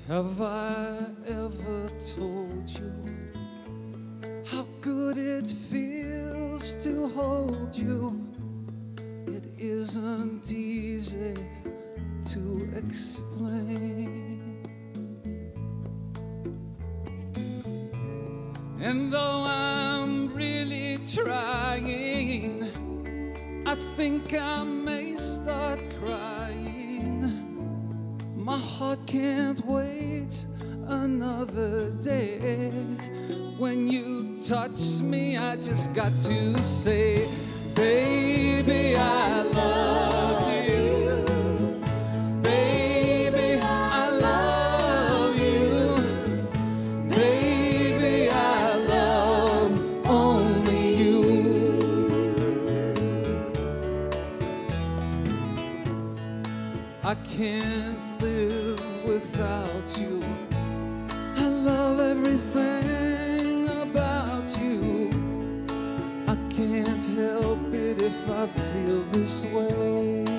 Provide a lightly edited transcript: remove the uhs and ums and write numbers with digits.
Have I ever told you how good it feels to hold you? It isn't easy to explain. And though I'm really trying, I think I may start crying. My heart can't wait another day. When you touch me, I just got to say, baby, I love you. Baby, I love you. Baby, I love only you. I can't live without you. I love everything about you. I can't help it if I feel this way.